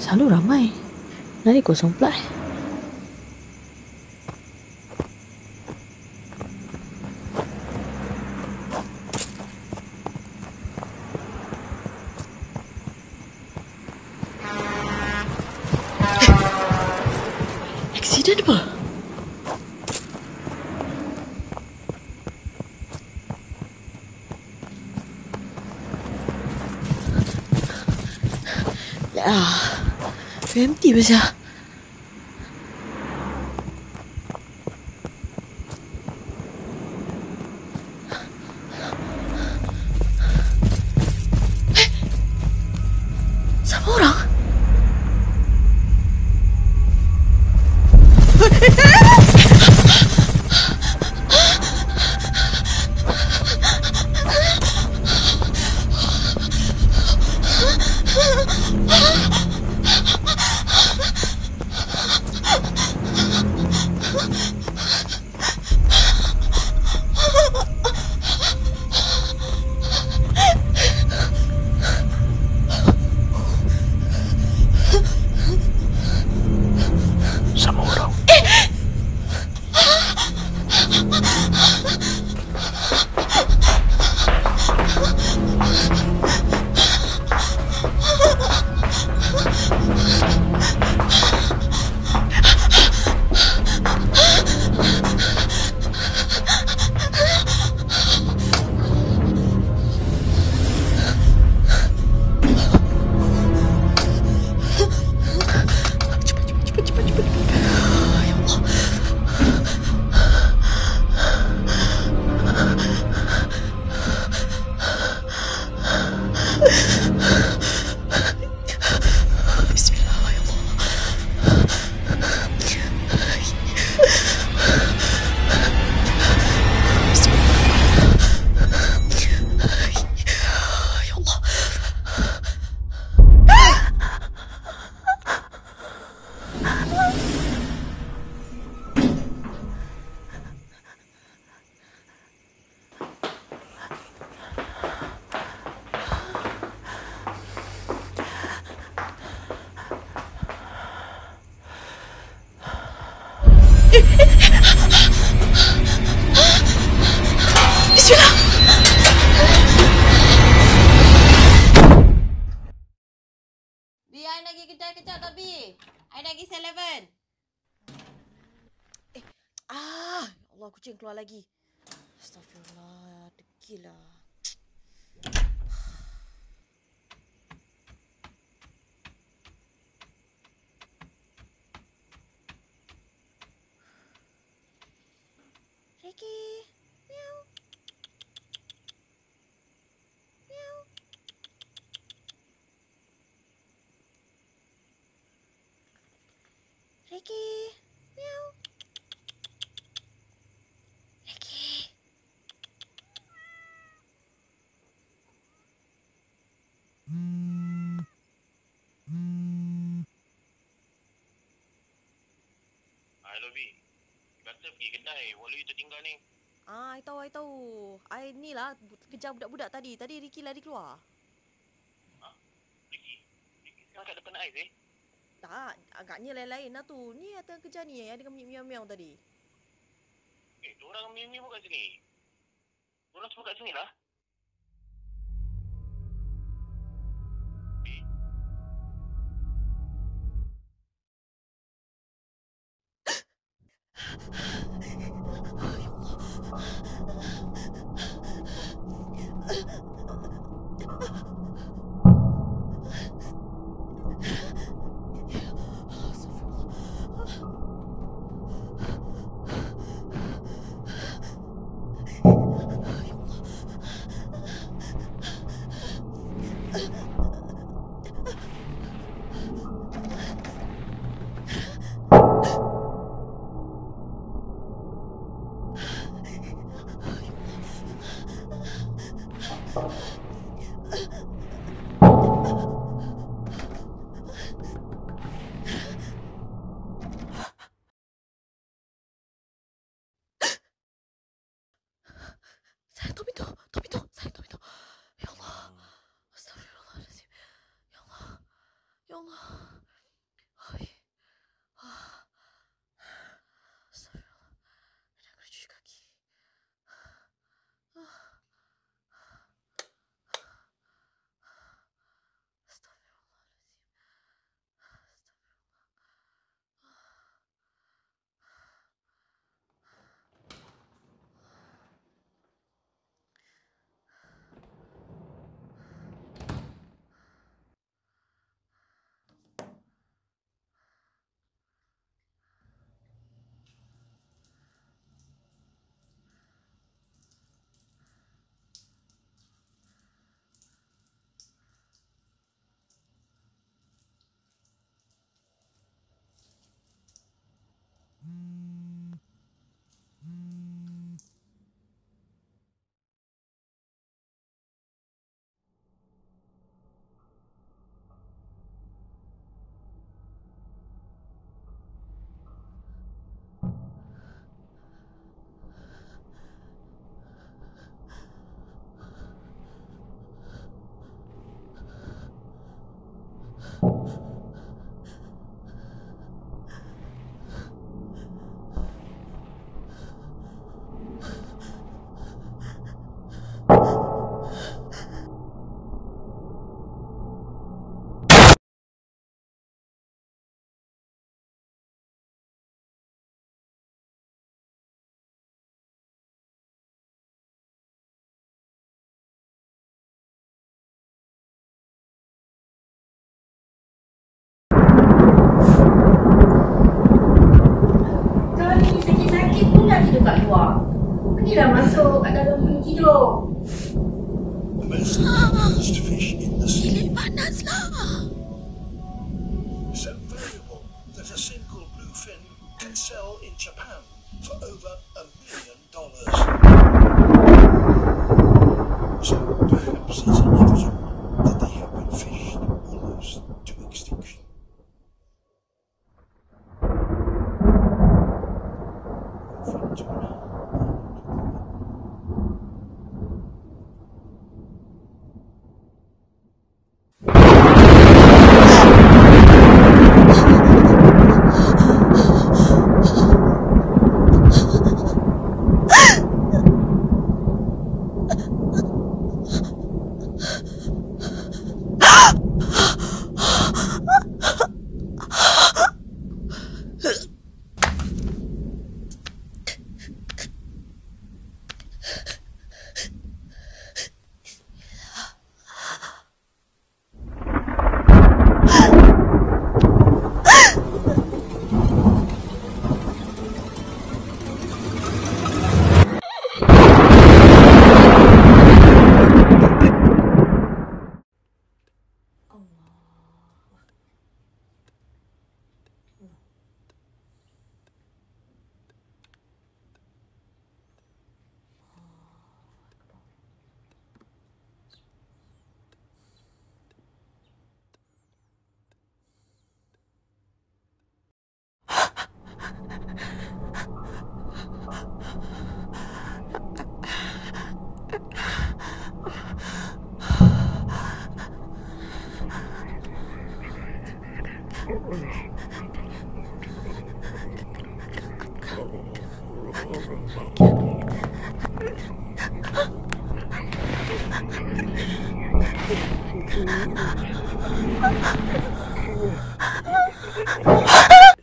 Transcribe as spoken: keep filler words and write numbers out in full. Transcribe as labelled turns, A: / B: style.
A: Selalu ramai. Nanti kosong pula eh. Accident apa? Ya, empty besar. Siapa orang?
B: Sama orang.
A: Bismillah.
C: Bi, I nak pergi kedai kejap tak, Bi? I nak pergi seven eleven.
A: Eh, ah, ya Allah, kucing keluar lagi. Astagfirullah, degilah. Ricky. Meow. Meow. Ricky. Meow. Ricky.
B: Hello, B. Kata pergi kedai. Walau itu tinggal ni.
C: Ah, I tahu, I tahu. I ni lah kejar budak-budak tadi. Tadi Ricky lari keluar.
B: Ha? Ricky? Ricky sekarang kat depan Ais eh?
C: Tak, agaknya lain-lain lah tu. Ni yang tengah kejar ni yang ada miau-miau tadi.
B: Eh, diorang miu-miu kat sini. Diorang semua kat sini lah. B?
A: Saya Tomito, Tomito, saya Tomito. Ya Allah. Astagfirullahaladzim. Ya Allah. Ya Allah.
D: dah masuk kat dalam bilik tidur.
E: The most advanced fish in the sea.
A: Panaslah.
E: So valuable that a single bluefin can sell in Japan for over a million dollars. So perhaps it's inevitable that they have been fished almost to extinction. From tuna.
A: Ah!